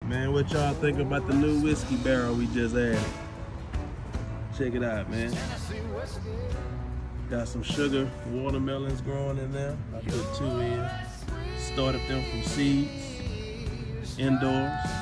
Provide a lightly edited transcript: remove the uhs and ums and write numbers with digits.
Man, what y'all think about the new whiskey barrel we just added? Check it out, man. Got some sugar watermelons growing in there. I put 2 in. Started them from seeds, indoors.